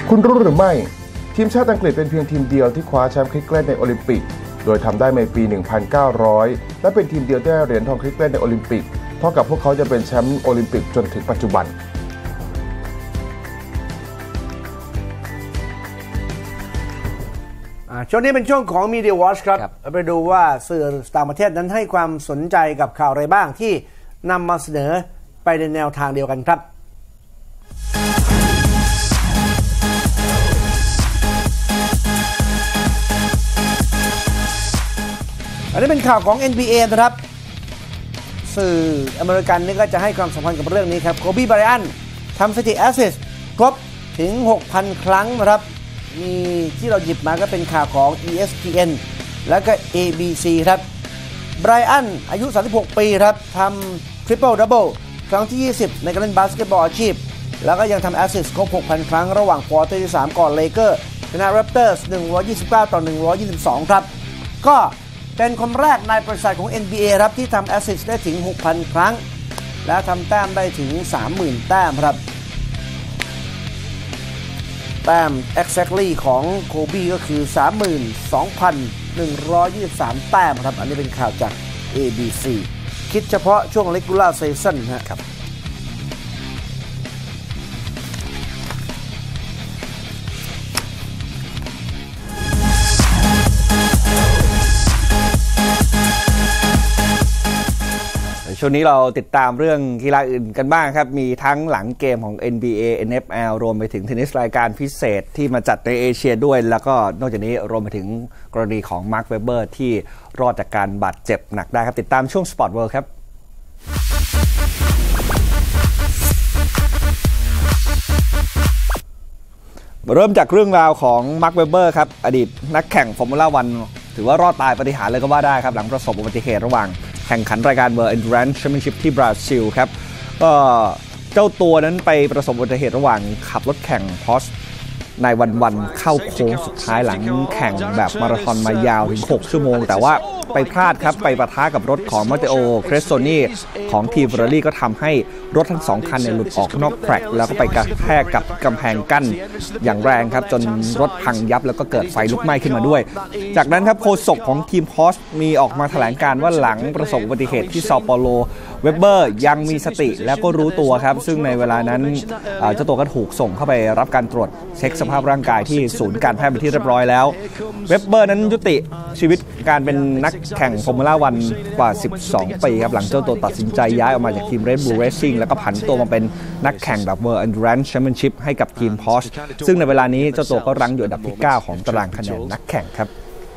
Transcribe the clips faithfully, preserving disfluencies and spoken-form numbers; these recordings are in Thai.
คุณรู้หรือไม่ทีมชาติอังกฤษเป็นเพียงทีมเดียวที่คว้าแชมป์คริกเก็ตในโอลิมปิกโดยทำได้ในปี หนึ่งพันเก้าร้อย และเป็นทีมเดียวที่ได้เหรียญทองคริกเก็ตในโอลิมปิกเท่ากับพวกเขาจะเป็นแชมป์โอลิมปิกจนถึงปัจจุบันช่วงนี้เป็นช่วงของ Media Watch ครับไปดูว่าสื่อต่างประเทศนั้นให้ความสนใจกับข่าวอะไรบ้างที่นำมาเสนอไปในแนวทางเดียวกันครับอันนี้เป็นข่าวของ เอ็น บี เอ นะครับสื่ออเมริกันนี่ก็จะให้ความสำคัญกับเรื่องนี้ครับโคบี ไบรอันทำสถิติแอสซิสต์ครบถึง หกพัน ครั้งนะครับมีที่เราหยิบมาก็เป็นข่าวของ อี เอส พี เอ็น แล้วก็ เอ บี ซี ครับไบรอันอายุ สามสิบหก ปีครับทำทริปเปิลดับเบิลครั้งที่ ยี่สิบ ในการเล่นบาสเกตบอลอาชีพแล้วก็ยังทำแอสซิสต์ครบ หกพัน ครั้งระหว่างควอเตอร์ที่ สาม ก่อนเลเกอร์ชนะแรปเตอร์ส หนึ่งร้อยยี่สิบเก้า ต่อ หนึ่งร้อยยี่สิบสอง ครับก็เป็นคนแรกในบริษัทของ เอ็น บี เอ ครับที่ทำแอสซิสต์ได้ถึง หกพัน ครั้งและทำแต้มได้ถึง สามหมื่น แต้มครับแต้ม exactly ของโคบีก็คือ สามหมื่นสองพันหนึ่งร้อยยี่สิบสาม แต้มครับอันนี้เป็นข่าวจาก เอ บี ซี คิดเฉพาะช่วง regular season นะครับช่วงนี้เราติดตามเรื่องกีฬาอื่นกันบ้างครับมีทั้งหลังเกมของ เอ็น บี เอ เอ็น เอฟ แอล รวมไปถึงเทนนิสรายการพิเศษที่มาจัดในเอเชียด้วยแล้วก็นอกจากนี้รวมไปถึงกรณีของมาร์ค เวเบอร์ที่รอดจากการบาดเจ็บหนักได้ครับติดตามช่วง Sport World ครับเริ่มจากเรื่องราวของมาร์ค เวเบอร์ครับอดีตนักแข่งฟอร์มูล่าวันถือว่ารอดตายปาฏิหาริย์เลยก็ว่าได้ครับหลังประสบอุบัติเหตุระหว่างแข่งขันรายการ World Endurance Championship ที่บราซิลครับก็เจ้าตัวนั้นไปประสบอุบัติเหตุระหว่างขับรถแข่งพอร์ชในวันๆเข้าโค้งสุดท้ายหลังแข่งแบบมาราธอนมายาวถึงหกชั่วโมงแต่ว่าไปพลาดครับไปปะทะกับรถของมาเตโอเครสโซนีของทีมเฟอร์รารี่ก็ทำให้รถทั้งสองคันเนี่ยหลุดออกนอกแทร็กแล้วก็ไปกระแทกกับกำแพงกั้นอย่างแรงครับจนรถพังยับแล้วก็เกิดไฟลุกไหม้ขึ้นมาด้วยจากนั้นครับโฆษกของทีมพอร์ชมีออกมาแถลงการว่าหลังประสบอุบัติเหตุที่เซาเปาโลเวเบอร์ยังมีสติแล้วก็รู้ตัวครับซึ่งในเวลานั้นเจ้าตัวก็ถูกส่งเข้าไปรับการตรวจเช็คสภาพร่างกายที่ศูนย์การแพทย์เป็นที่เรียบร้อยแล้วเวเบอร์นั้นยุติชีวิตการเป็นนักแข่งฟอร์มูล่าวันกว่าสิบสองปีครับหลังเจ้าตัวตัดสินใจย้ายออกมาจากทีม Red Bull Racing แล้วก็ผันตัวมาเป็นนักแข่งแบบ World Endurance Championship ให้กับทีม Porsche ซึ่งในเวลานี้เจ้าตัวก็รั้งอยู่อันดับที่เก้าของตารางคะแนนนักแข่งครับ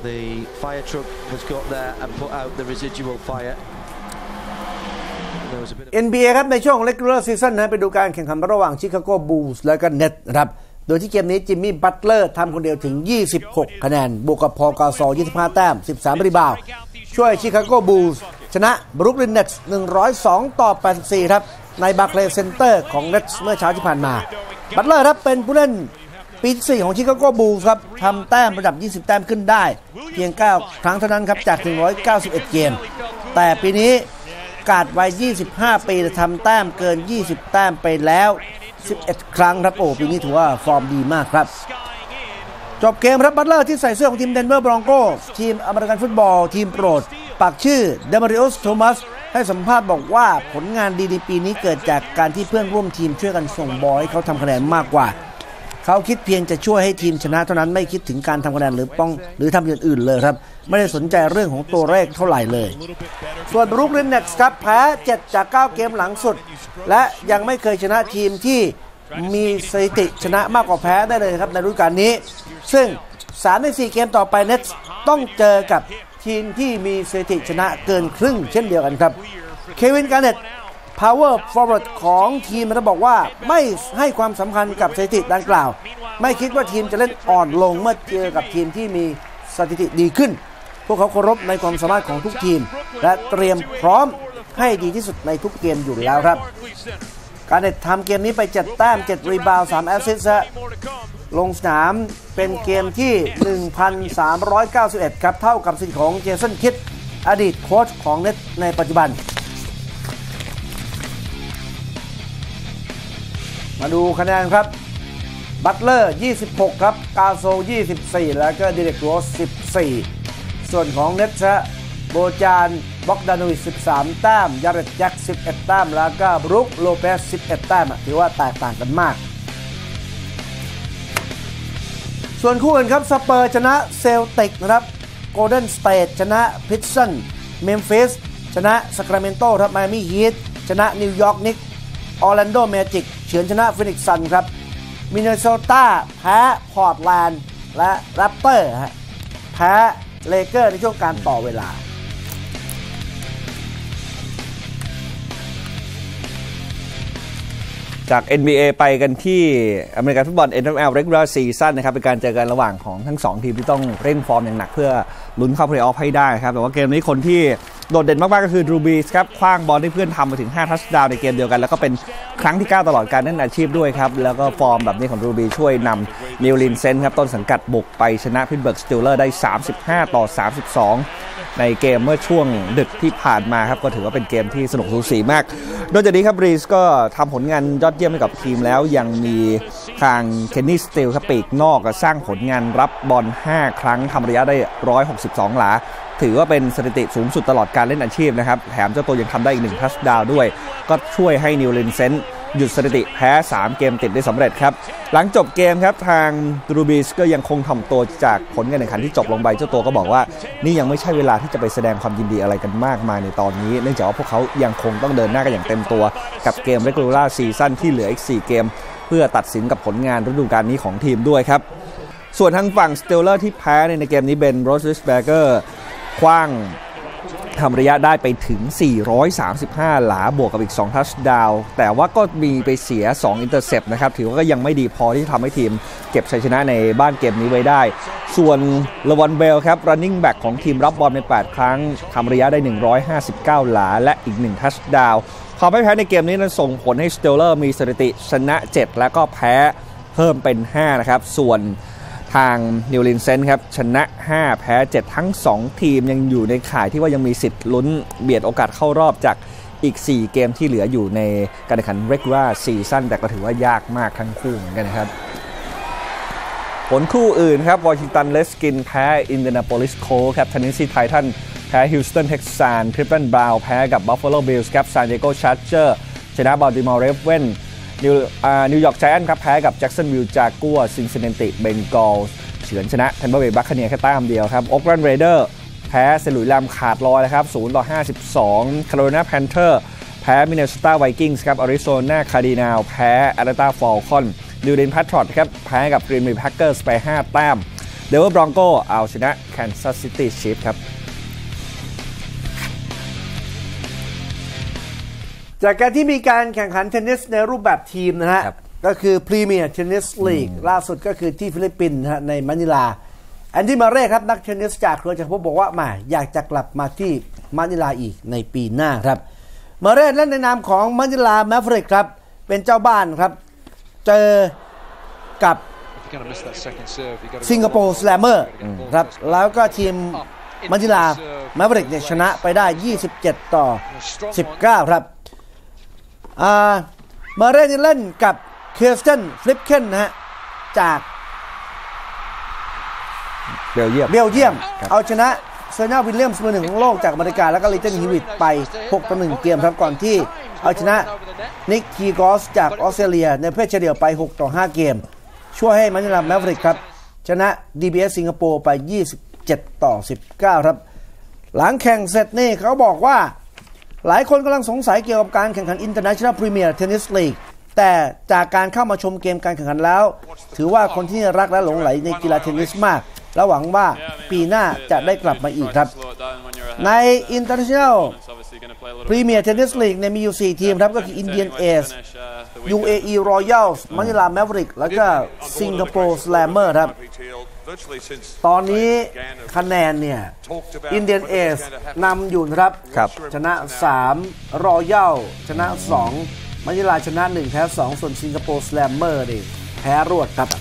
เอ็น บี เอ ครับในช่วง regular season นะไปดูการแข่งขันระหว่าง Chicago Bulls และก็ Nets นะครับโดยที่เกมนี้จิมมี่บัตเลอร์ทำคนเดียวถึงยี่สิบหกคะแนนบวกกับพอล กาซอลยี่สิบห้าแต้มสิบสามรีบาวด์ช่วย Chicago Bulls ชนะ Brooklyn Nets หนึ่งร้อยสองต่อแปดสิบสี่ครับใน Barclays Center ของ Nets เมื่อเช้าที่ผ่านมาบัตเลอร์ครับเป็นผู้เล่นปีที่สี่ของ Chicago Bulls ครับทำแต้มระดับยี่สิบแต้มขึ้นได้เพียงเก้าครั้งเท่านั้นครับจากหนึ่งร้อยเก้าสิบเอ็ดเกมแต่ปีนี้กาดวัยยี่สิบห้าปีทำแต้มเกินยี่สิบแต้มไปแล้วสิบเอ็ดครั้งครับโอ้ปีนี้ถือว่าฟอร์มดีมากครับจบเกมครับบัตเลอร์ที่ใส่เสื้อของทีมเดนเวอร์บรอนโกสทีมอเมริกันฟุตบอลทีมโปรดปักชื่อเดมาริอุสโทมัสให้สัมภาษณ์บอกว่าผลงานดีในปีนี้เกิดจากการที่เพื่อนร่วมทีมช่วยกันส่งบอลให้เขาทำคะแนนมากกว่าเขาคิดเพียงจะช่วยให้ทีมชนะเท่านั้นไม่คิดถึงการทำคะแนนหรือป้องหรือทำอย่างอื่นเลยครับไม่ได้สนใจเรื่องของตัวเลขเท่าไหร่เลยส่วนบรูคลินเน็ตส์ครับแพ้เจ็ดจากเก้าเกมหลังสุดและยังไม่เคยชนะทีมที่มีสถิติชนะมากกว่าแพ้ได้เลยครับในฤดูกาลนี้ซึ่งสามในสี่เกมต่อไปเน็ตส์ต้องเจอกับทีมที่มีสถิติชนะเกินครึ่งเช่นเดียวกันครับเควินการ์เน็ตpower forward ของทีมมันบอกว่าไม่ให้ความสำคัญกับสถิติดังกล่าวไม่คิดว่าทีมจะเล่นอ่อนลงเมื่อเจอกับทีมที่มีสถิติดีขึ้นพวกเขาเคารพในความสามารถของทุกทีมและเตรียมพร้อมให้ดีที่สุดในทุกเกมอยู่แล้วครับการเน็ตทำเกมนี้ไปเจ็ดแต้มเจ็ดรีบาวด์สามแอสซิสต์ลงสนามเป็นเกมที่ หนึ่งพันสามร้อยเก้าสิบเอ็ด ครับเท่ากับสถิติของเจสันคิดอดีตโค้ชของเน็ตในปัจจุบันมาดูคะแนนครับบัตเลอร์ยี่สิบหกครับกาโซยี่สิบสี่แล้วก็ดิเรกโรสสิบสี่ส่วนของเนตชะโบจานบ็อกดาโนวิชสิบสามแต้มยาเรตแจ็คสิบเอ็ดแต้มแล้วก็บรุกโลเปสสิบเอ็ดแต้มถือว่าแตกต่างกันมากส่วนคู่อื่นครับสเปอร์ชนะเซลติกนะครับโกลเด้นสเตทชนะพิตซันเมมฟิสชนะซัคราเมนโตครับไมอามี่ฮีทชนะนิวยอร์กนิกส์ออร์แลนโดแมจิกเฉือนชนะฟินิกซ์ซันครับมินนิโซตาแพ้พอร์ตแลนด์และแรปเตอร์แพ้เลเกอร์ในช่วงการต่อเวลาจาก เอ็น บี เอ ไปกันที่อเมริกันฟุตบอล เอ็น เอฟ แอล Regular Season นะครับเป็นการเจอกันระหว่างของทั้งสองทีมที่ต้องเร่งฟอร์มอย่างหนักเพื่อลุ้นเข้าเพลย์ออฟให้ได้ครับแต่ว่าเกมนี้คนที่โดดเด่นมากๆก็คือดรูบีสครับคว้างบอลให้เพื่อนทำมาถึงห้าทัชดาวน์ในเกมเดียวกันแล้วก็เป็นครั้งที่เก้าตลอดการเล่นอาชีพด้วยครับแล้วก็ฟอร์มแบบนี้ของดรูบีช่วยนำนิวลินเซนครับต้นสังกัดบุกไปชนะพิตต์เบิร์กสตีลเลอร์ได้สามสิบห้าต่อสามสิบสองในเกมเมื่อช่วงดึกที่ผ่านมาครับก็ถือว่าเป็นเกมที่สนุกสูสีมากนอกจากนี้ครับบรีสก็ทำผลงานยอดเยี่ยมให้กับทีมแล้วยังมีทางเคนนี่สตีลครับปีกนอกสร้างผลงานรับบอลห้าครั้งทำระยะได้หนึ่งร้อยหกสิบสองหลาถือว่าเป็นสถิติสูงสุดตลอดการเล่นอาชีพนะครับแถมเจ้าตัวยังทำได้อีกหนึ่งทัชดาวน์ด้วยก็ช่วยให้นิวลินเซนหยุดสถิติแพ้สามเกมติดได้สำเร็จครับหลังจบเกมครับทางดรูบีสก็ยังคงถ่อมตัวจากผลการแข่งขันที่จบลงไปเจ้าตัวก็บอกว่านี่ยังไม่ใช่เวลาที่จะไปแสดงความยินดีอะไรกันมากมายในตอนนี้เนื่องจากว่าพวกเขายังคงต้องเดินหน้ากันอย่างเต็มตัวกับเกม Regular Season ที่เหลืออีกสี่เกมเพื่อตัดสินกับผลงานฤดูกาลนี้ของทีมด้วยครับส่วนทางฝั่งสเตลเลอร์ที่แพ้ในเกมนี้เบนโรสลิสเบเกอร์คว้างทำระยะได้ไปถึงสี่ร้อยสามสิบห้าหลาบวกกับอีกสองทัชดาวน์แต่ว่าก็มีไปเสียสองอินเตอร์เซปนะครับถือว่าก็ยังไม่ดีพอที่ทำให้ทีมเก็บชัยชนะในบ้านเกมนี้ไว้ได้ส่วนลาวอนเบลครับ running back ของทีมรับบอลในแปดครั้งทำระยะได้หนึ่งร้อยห้าสิบเก้าหลาและอีกหนึ่งทัชดาวน์พอไม่แพ้ในเกมนี้นั้นส่งผลให้สเตลเลอร์มีสถิติชนะเจ็ดแล้วก็แพ้เพิ่มเป็นห้านะครับส่วนทางนิวลินเซนครับชนะห้าแพ้เจ็ดทั้งสองทีมยังอยู่ในข่ายที่ว่ายังมีสิทธิ์ลุ้นเบียดโอกาสเข้ารอบจากอีกสี่เกมที่เหลืออยู่ในการแข่งขัน Regular Season แต่ก็ถือว่ายากมากทั้งคู่เหมือนกันนะครับผลคู่อื่นครับวอชิงตันเรดสกินแพ้อินเดียนาโพลิสโคลส์ครับเทนเนสซีไททันแพ้ฮิวสตันเท็กซัสคลิฟแลนด์บราวน์แพ้กับบัฟฟาโลบิลส์ครับซานดิเอโกชาร์เจอร์ชนะบัลติมอร์เรฟเว่นนิวนิวยอร์กไจแอนท์ครับแพ้กับแจ็คสันวิลจากัวซินซินเนติเบงกอลส์เฉือนชนะแทมเปอร์เบย์บัคคาเนียร์แค่แต้มเดียวครับโอ๊คแลนด์เรเดอร์แพ้เซนต์หลุยส์แรมขาดลอยนะครับศูนย์ต่อห้าสิบสองแคโรไลนาแพนเทอร์แพ้มินนิโซตาไวกิ้งส์ครับอาริโซนาคาร์ดินาลแพ้แอตแลนตาฟอลคอนนิวเดนแพทรอตครับแพ้กับกรีนเบย์แพ็คเกอร์สไปห้าแต้มเดนเวอร์บรอนโกเอาชนะแคนซัสซิตี้ชีฟส์ครับจากการที่มีการแข่งขันเทนนิสในรูปแบบทีมนะฮะก็คือพรีเมียร์เทนนิสลีกล่าสุดก็คือที่ฟิลิปปินส์นะฮะในมะนิลาแอนดี้มาเร่ครับนักเทนนิสจากเครือจักรภพบอกว่ามาอยากจะกลับมาที่มะนิลาอีกในปีหน้าครับมาเร่เล่นในนามของมะนิลาแมฟริกครับเป็นเจ้าบ้านครับเจอกับสิงคโปร์สแลมเมอร์ครับแล้วก็ทีมมะนิลาแมฟริกเนี่ยชนะไปได้ยี่สิบเจ็ดต่อสิบเก้าครับอ่ามาเร่นี่เล่นกับเคสเทนฟลิปเคนนะฮะจากเบลเยียมเบลเยียมเอาชนะเซอร์นาวิลเลียมส์มือหนึ่งของโลกจากอเมริกาแล้วก็ลิตเติ้ลฮิวิตไปหกต่อหนึ่งเกมครับก่อนที่เอาชนะนิกคีกอสจากออสเตรเลียในเพศเฉลี่ยไปหกต่อห้าเกมช่วยให้มะนิลาแมฟริกครับชนะ ดี บี เอส สิงคโปร์ไปยี่สิบเจ็ดต่อสิบเก้าครับหลังแข่งเสร็จนี่เขาบอกว่าหลายคนกำลังสงสัยเกี่ยวกับการแข่งขัน International Premier Tennis League แต่จากการเข้ามาชมเกมการแข่งขันแล้วถือว่าคนที่รักและหลงไหลในกีฬาเทนนิสมากและหวังว่าปีหน้าจะได้กลับมาอีกครับใน International Premier Tennis League เนี่ยมีอยู่สี่ทีมครับก็คือ Indian Ace ยู เอ อี Royals Manila Maverick แล้วก็ Singapore Slammer ครับตอนนี้คะแนนเนี่ย Indian Ace นำอยู่ครับชนะสาม Royal ชนะสองมะนิลาชนะหนึ่งแพ้สองส่วน Singapore Slammer นี่แพ้รวดครับ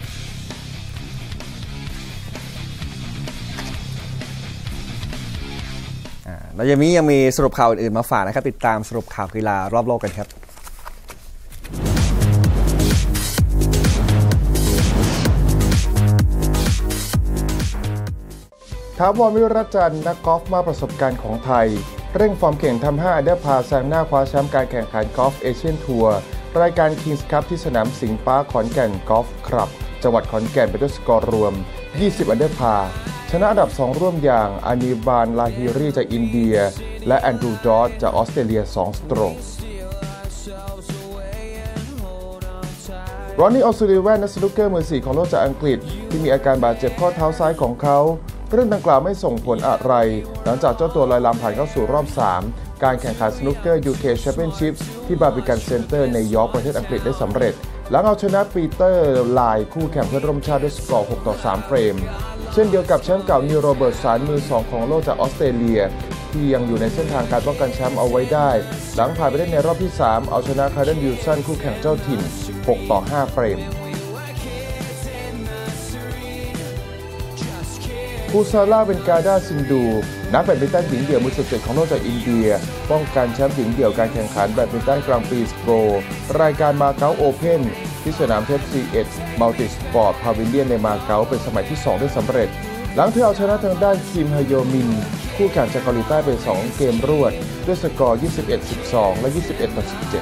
แล้วยังมียังมีสรุปข่าวอื่นๆมาฝากนะครับติดตามสรุปข่าวกีฬารอบโลกกันครับถาวร วิรัตจันทร์นักกอล์ฟมากประสบการณ์ของไทยเร่งฟอร์มเก่งทำห้าอันเดอร์พาแซงหน้าคว้าแชมป์การแข่งขันกอล์ฟเอเชียนทัวร์รายการ Kings Cup ที่สนามสิงห์ปาร์คขอนแก่นกอล์ฟคลับจังหวัดขอนแก่นไปด้วยสกอร์รวมยี่สิบอันเดอร์พาชนะอันดับสองร่วมอย่างอานีบานลาฮิรีจากอินเดียและแอนดรูว์จอร์จจากออสเตรเลียสองสโตรกรอนนี่ ออลซูลิแวนนักสนุกเกอร์มือสี่ของโลกจากอังกฤษที่มีอาการบาดเจ็บข้อเท้าซ้ายของเขาเรื่องดังกล่าวไม่ส่งผลอะไรหลังจากเจ้าตัวลอยลำผ่านเข้าสู่รอบสามการแข่งขันสนุกเกอร์ ยู เค Championship ที่บาร์บิกันเซ็นเตอร์ในยอร์กประเทศอังกฤษได้สำเร็จหลังเอาชนะปีเตอร์ไลน์คู่แข่งเพื่อนร่วมชาติด้วยสกอร์หกต่อสามเฟรมเช่นเดียวกับแชมป์เก่านิวโรเบิร์ตสันมือสองของโลกจากออสเตรเลียที่ยังอยู่ในเส้นทางการป้องกันแชมป์เอาไว้ได้หลังผ่านไปได้ในรอบที่สามเอาชนะคาร์เดนวิลสันคู่แข่งเจ้าถิ่นหกต่อห้าเฟรมคูซาร่าเบนกาดาซินดูนักแบดมินตันหญิงเดี่ยวมือสิบเจ็ดของโลกจากอินเดียป้องกันแชมป์หญิงเดี่ยวการแข่งขันแบดมินตันกลางปีโปรรายการมาเก๊าโอเพ่นที่สนามเทป ซี เอช มัลติสปอร์ตพาวิเลียนในมาเก๊าเป็นสมัยที่สองได้สำเร็จหลังเธอเอาชนะทางด้านคิมฮโยมินคู่แข่งจากเกาหลีใต้ไปสองเกมรวดด้วยสกอร์ยี่สิบเอ็ด สิบสองและยี่สิบเอ็ดต่อสิบเจ็ด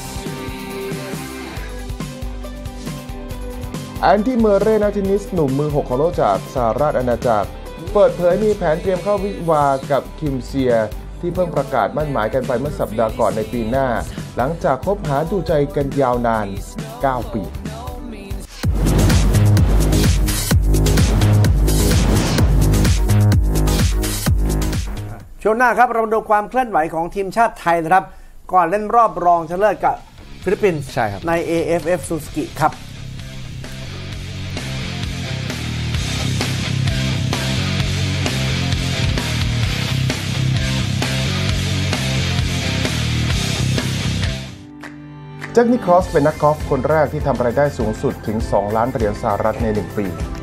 แอนดี้เมอร์เรย์นักเทนนิสหนุ่มมือหกของโลกจากสหราชอาณาจักรเปิดเผยมีแผนเตรียมเข้าวิวากับคิมเซียที่เพิ่งประกาศมั่นหมายกันไปเมื่อสัปดาห์ก่อนในปีหน้าหลังจากคบหาดูใจกันยาวนานเก้าปีช่วงหน้าครับเรามาดูความเคลื่อนไหวของทีมชาติไทยนะครับก่อนเล่นรอบรองชนะเลิศกับฟิลิปปินส์ใช่ครับใน เอ เอฟ เอฟ Suzuki ครับแจ็คนิคลอสเป็นนักกอล์ฟคนแรกที่ทำรายได้สูงสุดถึงสองล้านเหรียญสหรัฐในหนึ่งปี